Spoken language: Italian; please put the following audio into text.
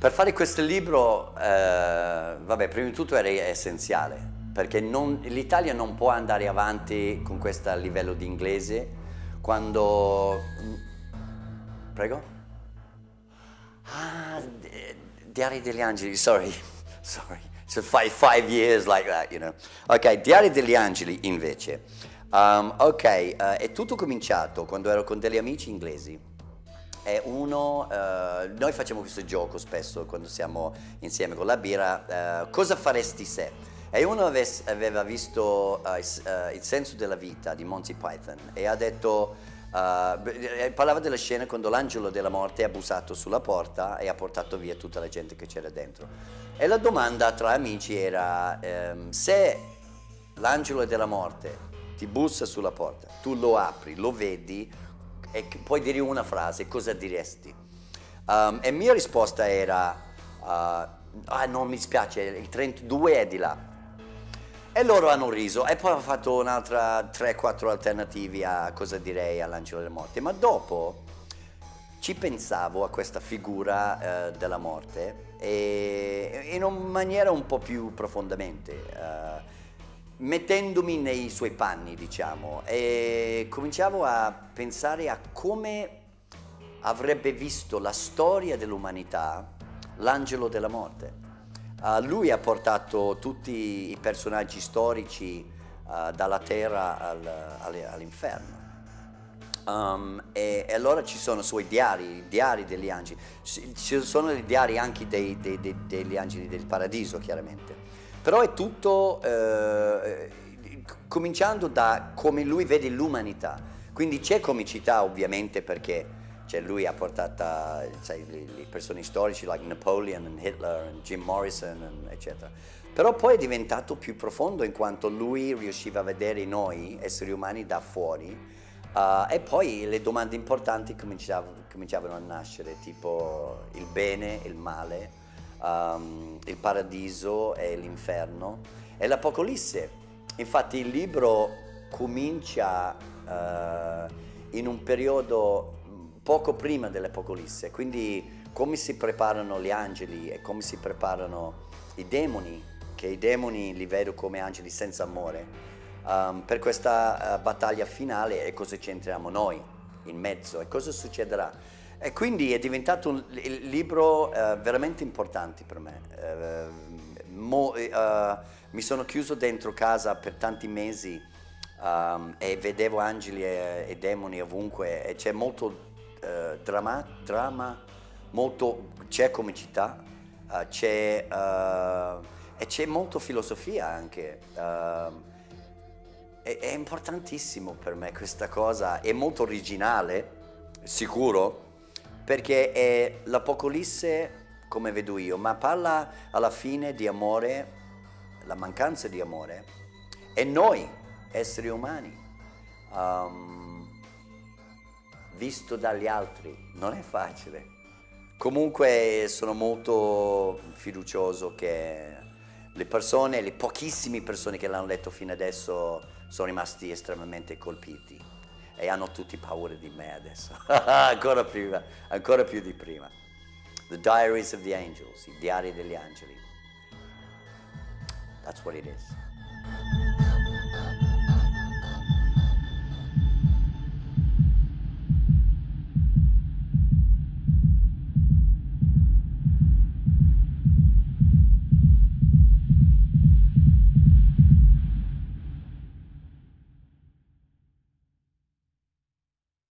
Per fare questo libro, vabbè, prima di tutto era essenziale, perché l'Italia non può andare avanti con questo livello di inglese quando... Prego? Ah, Diari degli Angeli, sorry. So 5 years like that, you know. Ok, Diari degli Angeli invece. È tutto cominciato quando ero con degli amici inglesi. Noi facciamo questo gioco spesso quando siamo insieme con la birra, cosa faresti se? E uno aveva visto Il senso della vita di Monty Python e ha detto, parlava della scena quando l'angelo della morte ha bussato sulla porta e ha portato via tutta la gente che c'era dentro. E la domanda tra amici era, se l'angelo della morte ti bussa sulla porta, tu lo apri, lo vedi, e puoi dire una frase, cosa diresti? E mia risposta era, non mi spiace, il 32 è di là. E loro hanno riso e poi ho fatto un'altra 3-4 alternativi a cosa direi all'angelo della morte. Ma dopo ci pensavo a questa figura della morte e in una maniera un po' più profondamente. Mettendomi nei suoi panni, diciamo, e cominciavo a pensare a come avrebbe visto la storia dell'umanità l'angelo della morte. Lui ha portato tutti i personaggi storici dalla terra all'inferno. E allora ci sono i suoi diari degli angeli, ci sono i diari anche degli angeli del paradiso, chiaramente. Però è tutto cominciando da come lui vede l'umanità. Quindi c'è comicità ovviamente perché lui ha portato le persone storici like Napoleon and Hitler and Jim Morrison eccetera. Però poi è diventato più profondo in quanto lui riusciva a vedere noi esseri umani da fuori e poi le domande importanti cominciavano a nascere, tipo il bene, il male, il paradiso e l'inferno e l'Apocalisse. Infatti il libro comincia in un periodo poco prima dell'Apocalisse, quindi come si preparano gli angeli e come si preparano i demoni, che i demoni li vedo come angeli senza amore, per questa battaglia finale e cosa c'entriamo noi in mezzo e cosa succederà. E quindi è diventato un libro veramente importante per me. Mi sono chiuso dentro casa per tanti mesi e vedevo angeli e demoni ovunque e c'è molto dramma, c'è comicità, e c'è molto filosofia anche. È importantissimo per me questa cosa, è molto originale, sicuro, perché è l'Apocalisse come vedo io, ma parla alla fine di amore, la mancanza di amore, e noi, esseri umani, visto dagli altri, non è facile. Comunque sono molto fiducioso che le persone, le pochissime persone che l'hanno letto fino adesso sono rimasti estremamente colpiti e hanno tutti paura di me adesso, ancora più di prima. The Diaries of the Angels, i diari degli angeli. That's what it is.